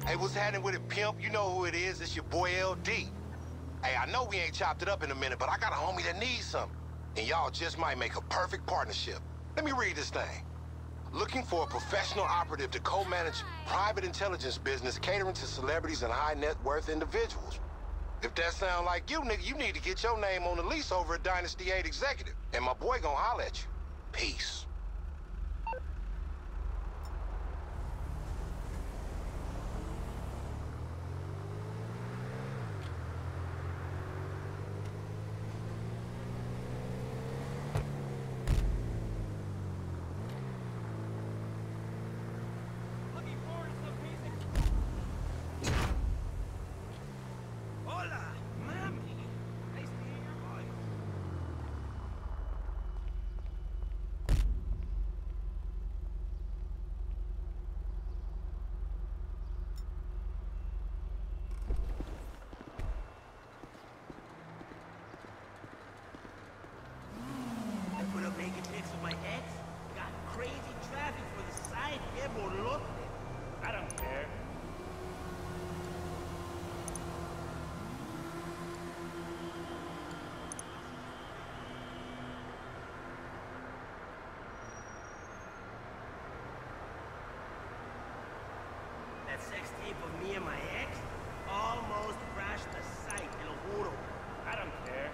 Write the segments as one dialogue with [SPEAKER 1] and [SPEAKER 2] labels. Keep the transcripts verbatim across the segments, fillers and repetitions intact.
[SPEAKER 1] Hey, what's happening with it, pimp? You know who it is. It's your boy L D. Hey, I know we ain't chopped it up in a minute, but I got a homie that needs something. And y'all just might make a perfect partnership. Let me read this thing. Looking for a professional operative to co-manage private intelligence business catering to celebrities and high net worth individuals. If that sound like you, nigga, you need to get your name on the lease over at Dynasty eight Executive. And my boy gonna holler at you. Peace.
[SPEAKER 2] I don't care.
[SPEAKER 3] That sex tape of me and my ex almost crashed the site, te lo juro.
[SPEAKER 2] I don't care.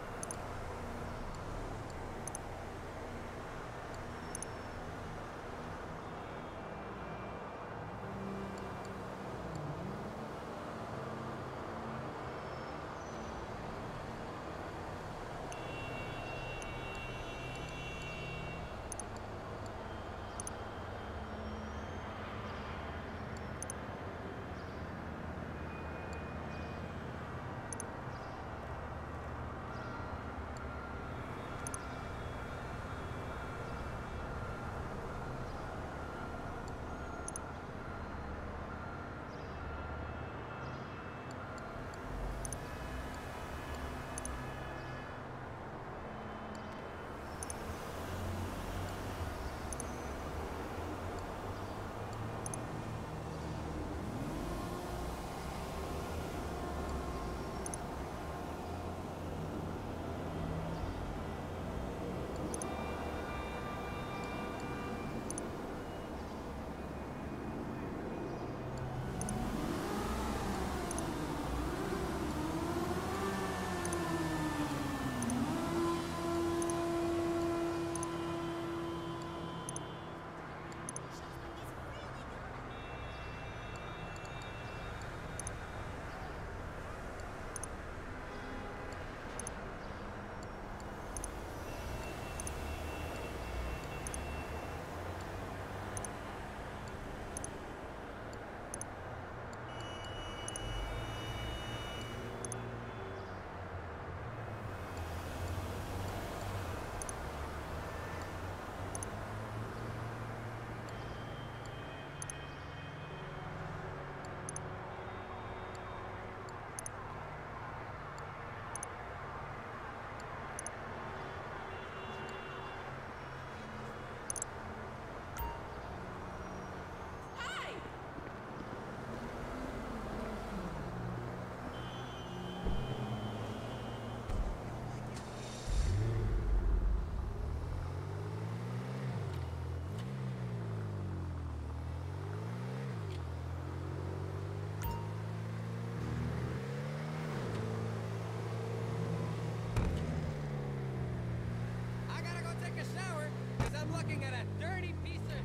[SPEAKER 4] Looking at a dirty piece of...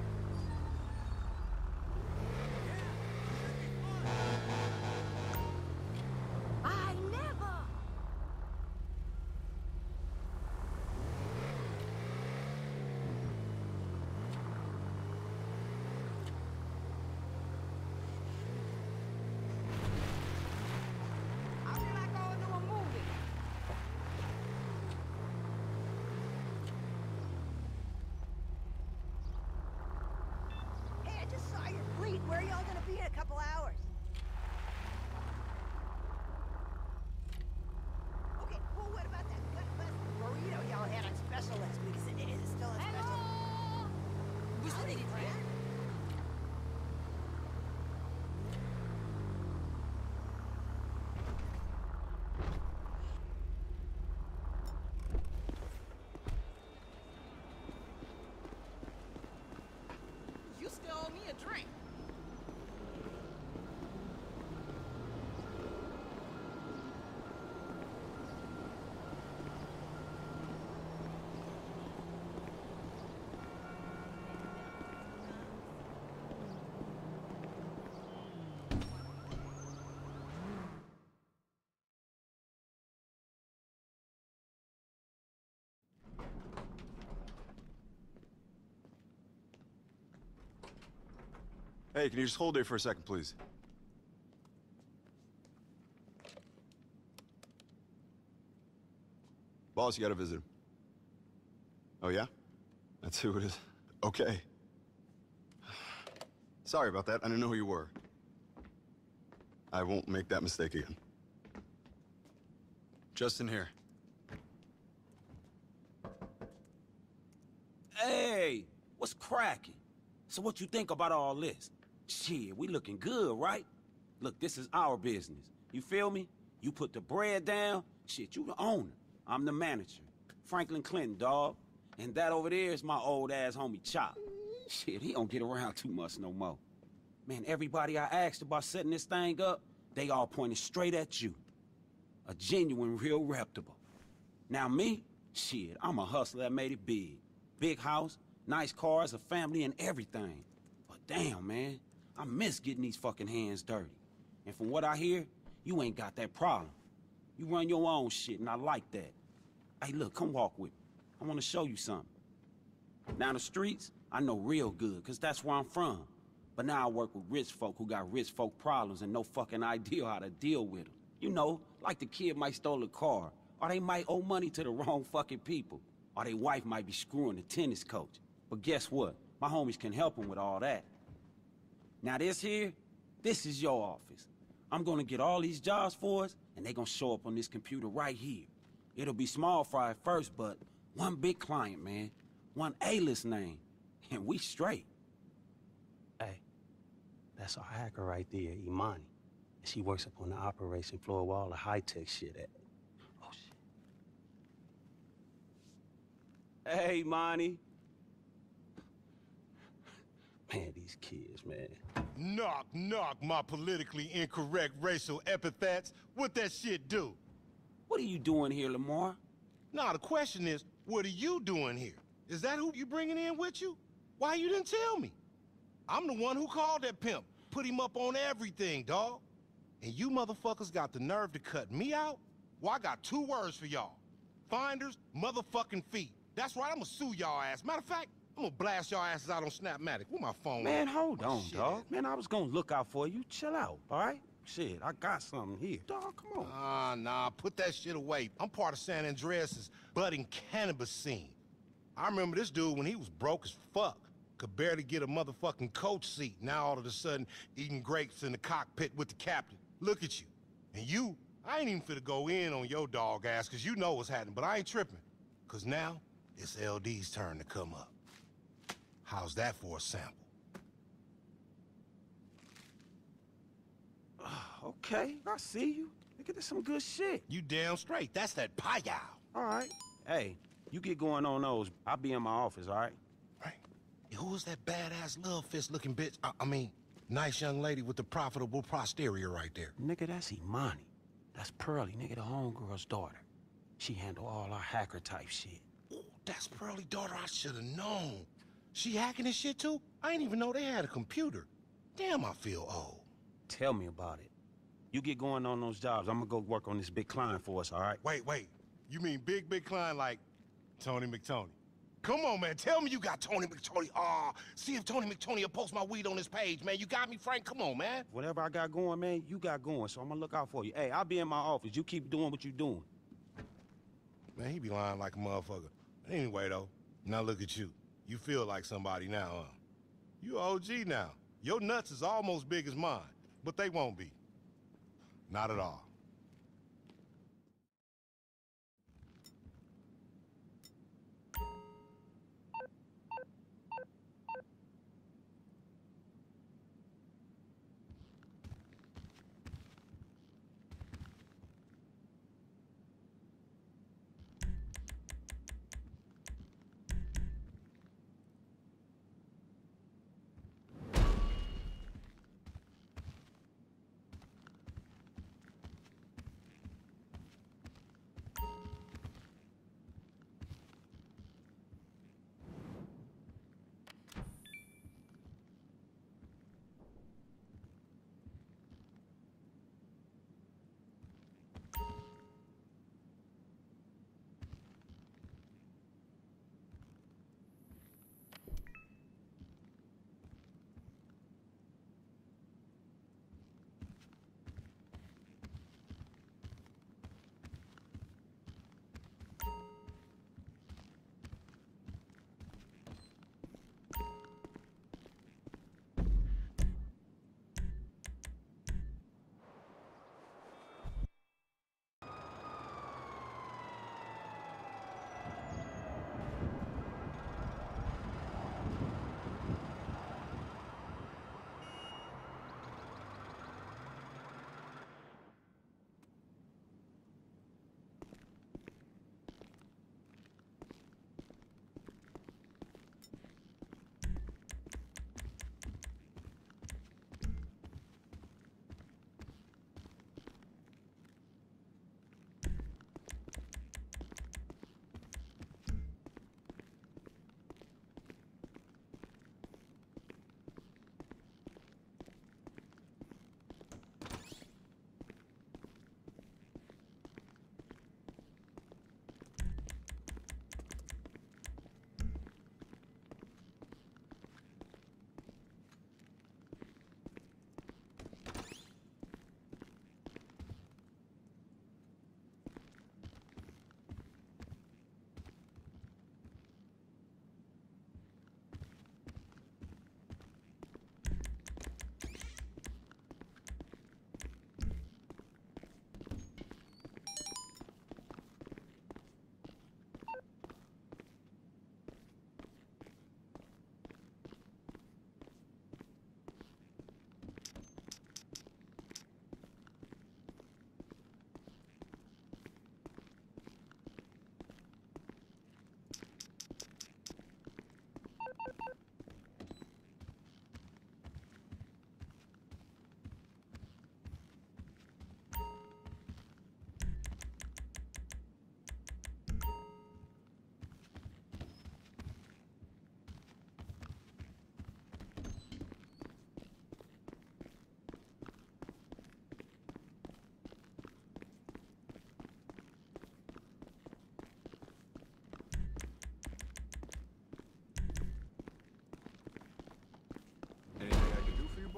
[SPEAKER 5] I never! I feel like going to a movie. Hey, I just saw your fleet. Where are y'all gonna be in a couple hours? Okay, well, what about that gut-busting burrito y'all had on special last week? Is it, is it still on special? Vous savez les frères?
[SPEAKER 6] Hey, can you just hold there for a second, please? Boss, you got a visitor. Oh, yeah? That's who it is. Okay. Sorry about that. I didn't know who you were. I won't make that mistake again. Justin here.
[SPEAKER 7] Hey, what's cracking? So what you think about all this? Shit, we looking good, right? Look, this is our business. You feel me? You put the bread down, shit, you the owner. I'm the manager. Franklin Clinton, dawg. And that over there is my old-ass homie Chop. Shit, he don't get around too much no more. Man, everybody I asked about setting this thing up, they all pointed straight at you. A genuine, real reputable. Now me? Shit, I'm a hustler that made it big. Big house, nice cars, a family, and everything. But damn, man, I miss getting these fucking hands dirty. And from what I hear, you ain't got that problem. You run your own shit, and I like that. Hey, look, come walk with me. I want to show you something. Now the streets, I know real good, because that's where I'm from. But now I work with rich folk who got rich folk problems and no fucking idea how to deal with them. You know, like the kid might stole a car, or they might owe money to the wrong fucking people, or their wife might be screwing the tennis coach. But guess what? My homies can help them with all that. Now this here, this is your office. I'm gonna get all these jobs for us, and they gonna show up on this computer right here. It'll be small fry at first, but one big client, man. One A-list name. And we straight.
[SPEAKER 8] Hey, that's our hacker right there, Imani. And she works up on the operation floor where all the high-tech shit at. Oh, shit. Hey, Imani. Man, these kids, man.
[SPEAKER 1] Knock, knock, my politically incorrect racial epithets. What that shit do?
[SPEAKER 7] What are you doing here, Lamar?
[SPEAKER 1] Nah, the question is, what are you doing here? Is that who you bringing in with you? Why you didn't tell me? I'm the one who called that pimp, put him up on everything, dawg. And you motherfuckers got the nerve to cut me out? Well, I got two words for y'all. Finders, motherfucking feet. That's right, I'ma sue y'all ass. Matter of fact, I'm gonna blast y'all asses out on Snapmatic. Where my phone?
[SPEAKER 7] Man,
[SPEAKER 1] at?
[SPEAKER 7] hold
[SPEAKER 1] Oh,
[SPEAKER 7] on,
[SPEAKER 1] shit.
[SPEAKER 7] dog. Man, I was gonna look out for you. Chill out, all right? Shit, I got something here. Dog, come on.
[SPEAKER 1] Ah, nah, put that shit away. I'm part of San Andreas' budding cannabis scene. I remember this dude when he was broke as fuck. Could barely get a motherfucking coach seat. Now all of a sudden, eating grapes in the cockpit with the captain. Look at you. And you, I ain't even finna go in on your dog ass, cause you know what's happening, but I ain't tripping. Cause now, it's L D's turn to come up. How's that for a sample?
[SPEAKER 7] Okay, I see you. Nigga, this some good shit.
[SPEAKER 1] You damn straight. That's that payal.
[SPEAKER 7] All right. Hey, you get going on those. I'll be in my office, all right?
[SPEAKER 1] Right. Hey, who was that badass love fist looking bitch? I, I mean, nice young lady with the profitable posterior right there.
[SPEAKER 7] Nigga, that's Imani. That's Pearly, nigga, the homegirl's daughter. She handle all our hacker type shit.
[SPEAKER 1] Ooh, that's Pearly daughter I should have known. She hacking this shit too? I didn't even know they had a computer. Damn, I feel old.
[SPEAKER 7] Tell me about it. You get going on those jobs. I'm gonna go work on this big client for us, all right?
[SPEAKER 1] Wait, wait. You mean big, big client like Tony McTony? Come on, man. Tell me you got Tony McTony. Ah, see if Tony McTony will post my weed on his page, man. You got me, Frank? Come on, man.
[SPEAKER 7] Whatever I got going, man, you got going, so I'm gonna look out for you. Hey, I'll be in my office. You keep doing what you doing.
[SPEAKER 1] Man, he be lying like a motherfucker. Anyway, though, now look at you. You feel like somebody now, huh? You O G now. Your nuts is almost big as mine, but they won't be. Not at all.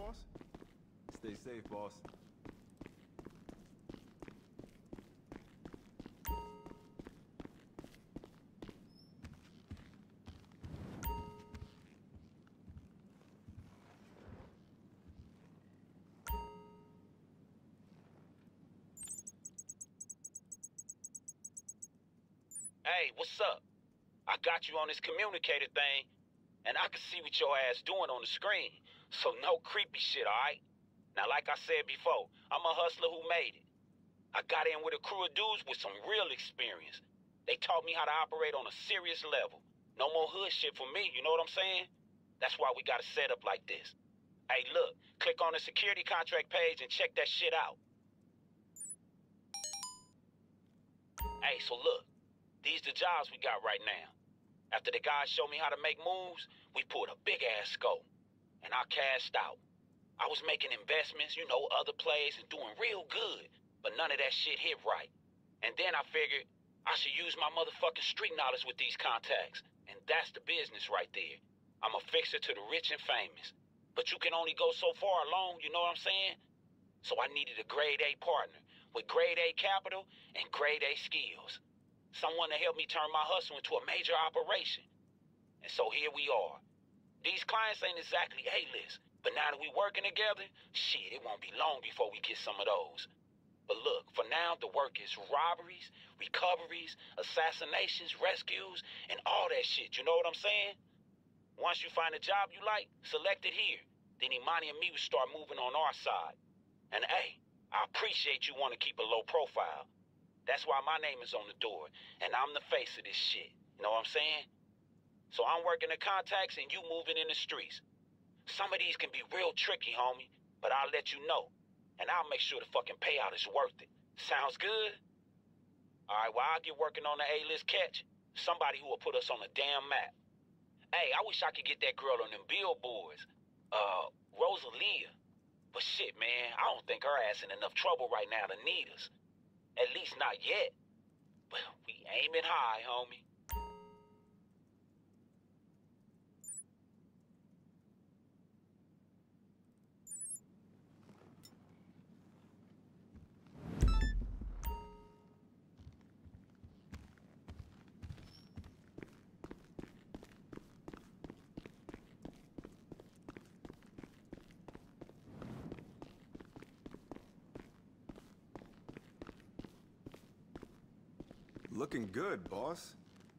[SPEAKER 6] boss? Stay safe, boss.
[SPEAKER 7] Hey, what's up? I got you on this communicator thing, and I can see what your ass doing on the screen. So no creepy shit, alright? Now, like I said before, I'm a hustler who made it. I got in with a crew of dudes with some real experience. They taught me how to operate on a serious level. No more hood shit for me, you know what I'm saying? That's why we got a setup like this. Hey, look, click on the security contract page and check that shit out. Hey, so look. These the jobs we got right now. After the guys showed me how to make moves, we pulled a big-ass scope. And I cashed out. I was making investments, you know, other plays, and doing real good. But none of that shit hit right. And then I figured I should use my motherfucking street knowledge with these contacts. And that's the business right there. I'm a fixer to the rich and famous. But you can only go so far alone, you know what I'm saying? So I needed a grade A partner with grade A capital and grade A skills. Someone to help me turn my hustle into a major operation. And so here we are. These clients ain't exactly A-list, but now that we working together, shit, it won't be long before we get some of those. But look, for now, the work is robberies, recoveries, assassinations, rescues, and all that shit, you know what I'm saying? Once you find a job you like, select it here. Then Imani and me will start moving on our side. And hey, I appreciate you want to keep a low profile. That's why my name is on the door, and I'm the face of this shit. You know what I'm saying? So I'm working the contacts and you moving in the streets. Some of these can be real tricky, homie, but I'll let you know. And I'll make sure the fucking payout is worth it. Sounds good? All right, well, I'll get working on the A-list catch. Somebody who will put us on the damn map. Hey, I wish I could get that girl on them billboards. Uh, Rosalia. But shit, man, I don't think her ass in enough trouble right now to need us. At least not yet. But we aiming high, homie.
[SPEAKER 6] Looking good, boss.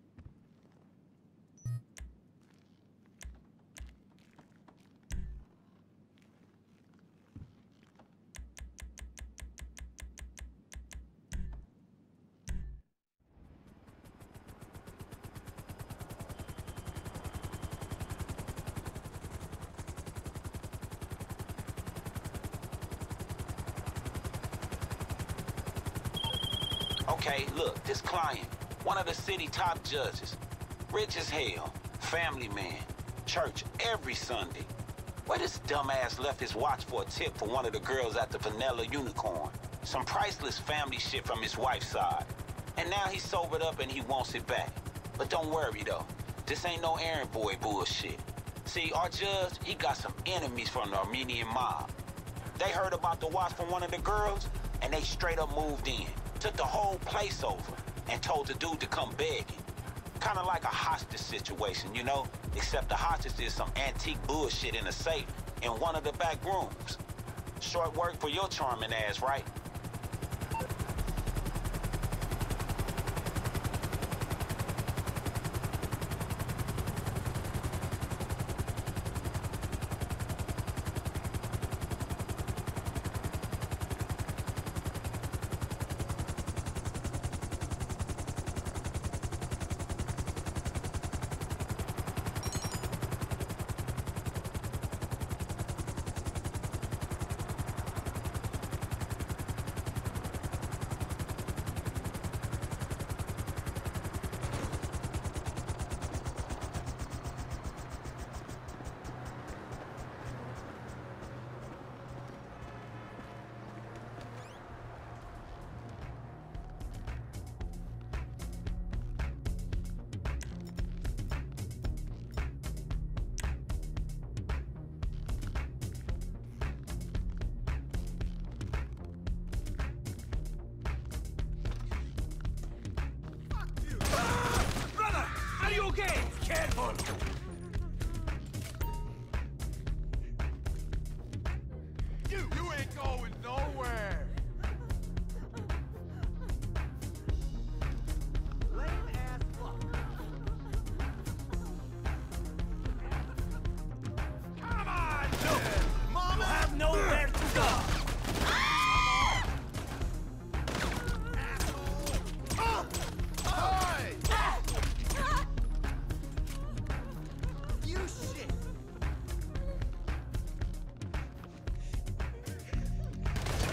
[SPEAKER 7] Okay, look, this client, one of the city top judges. Rich as hell, family man, church every Sunday. Where this dumbass left his watch for a tip for one of the girls at the Vanilla Unicorn. Some priceless family shit from his wife's side. And now he's sobered up and he wants it back. But don't worry though, this ain't no errand boy bullshit. See, our judge, he got some enemies from the Armenian mob. They heard about the watch from one of the girls, and they straight up moved in. Took the whole place over and told the dude to come begging. Kind of like a hostage situation, you know? Except the hostage is some antique bullshit in a safe in one of the back rooms. Short work for your charming ass, right?
[SPEAKER 3] Okay, careful.
[SPEAKER 9] You, you ain't going nowhere.
[SPEAKER 3] Lame ass fuck.
[SPEAKER 9] Come on,
[SPEAKER 3] No,
[SPEAKER 9] Mama.
[SPEAKER 3] you have nowhere to go.
[SPEAKER 9] Hey!
[SPEAKER 3] You shit.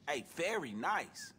[SPEAKER 7] Hey, very nice.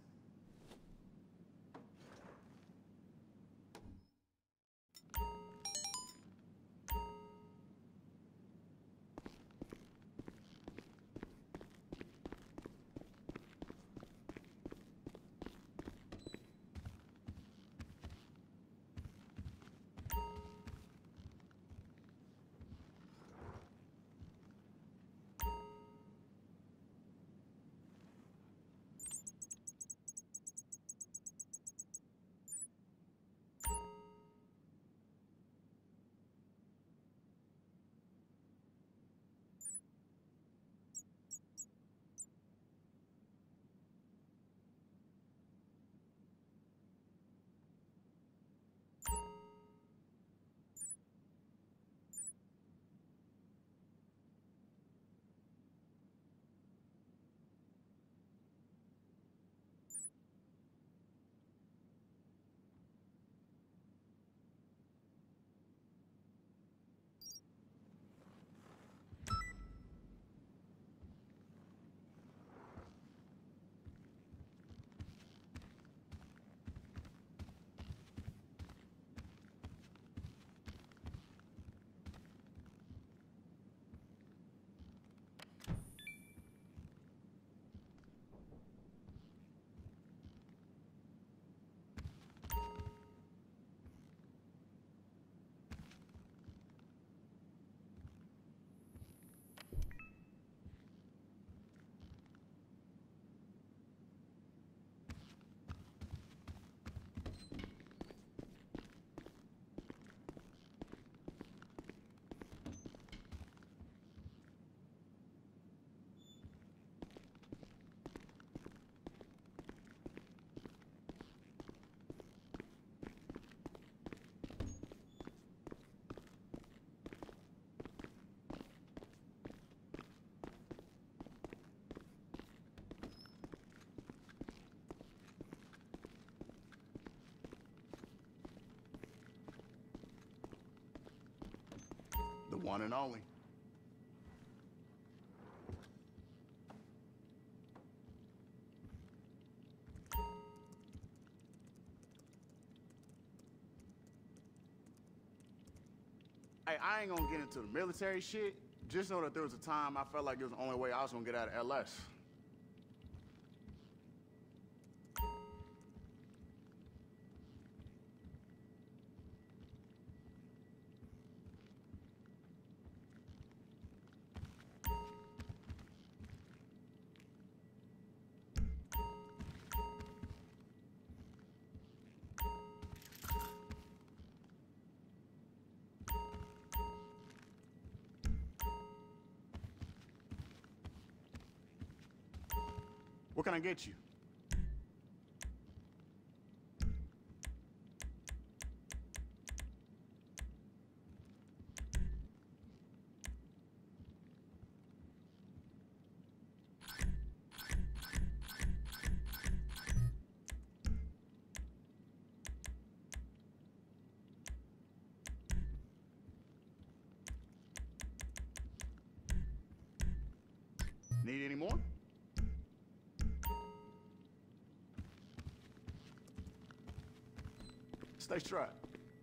[SPEAKER 10] The one and only. Hey, I ain't gonna get into the military shit. Just know that there was a time I felt like it was the only way I was gonna get out of L S. What can I get you? Need any more? Stay strapped.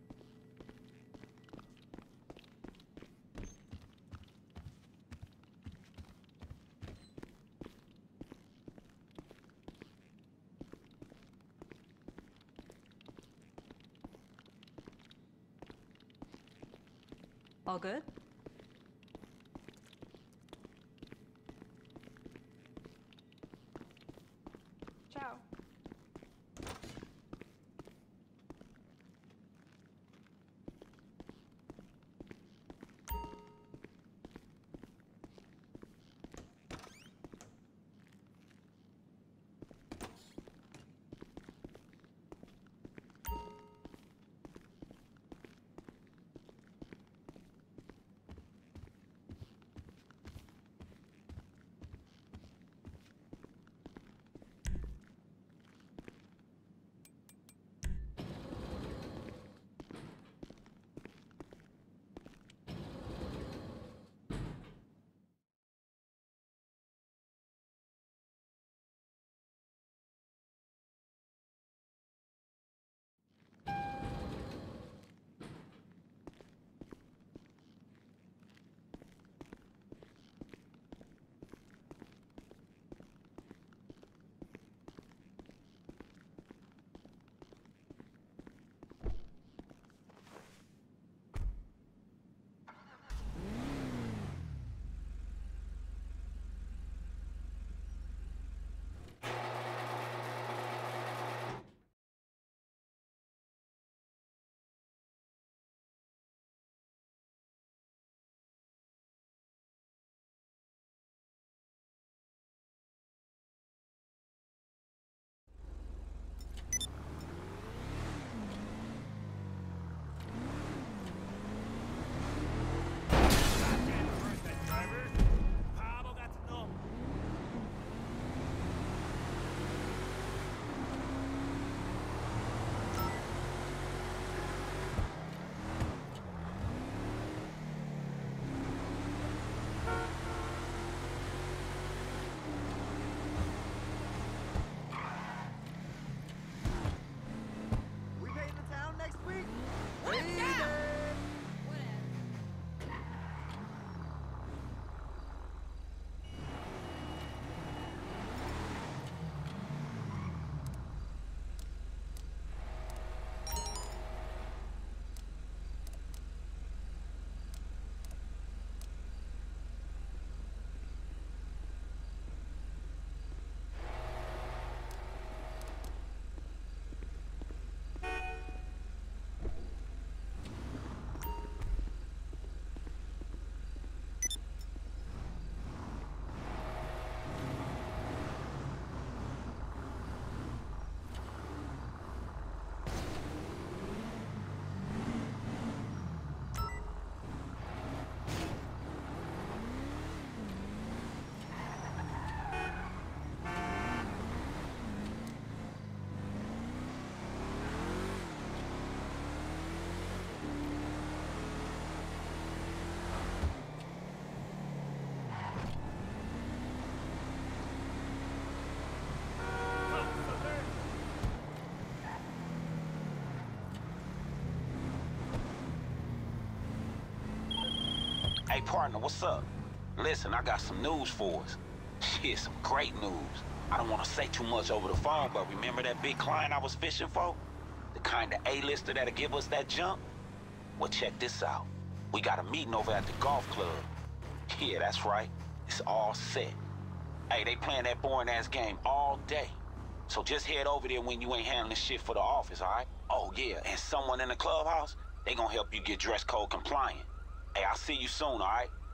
[SPEAKER 11] All good? Ciao.
[SPEAKER 7] Hey, partner, what's up? Listen, I got some news for us. Shit, some great news. I don't want to say too much over the phone, but remember that big client I was fishing for? The kind of A-lister that'll give us that jump? Well, check this out. We got a meeting over at the golf club. Yeah, that's right. It's all set. Hey, they playing that boring-ass game all day. So just head over there when you ain't handling shit for the office, all right? Oh, yeah, and someone in the clubhouse, they gonna help you get dress code compliant. Hey, I'll see you soon, all right?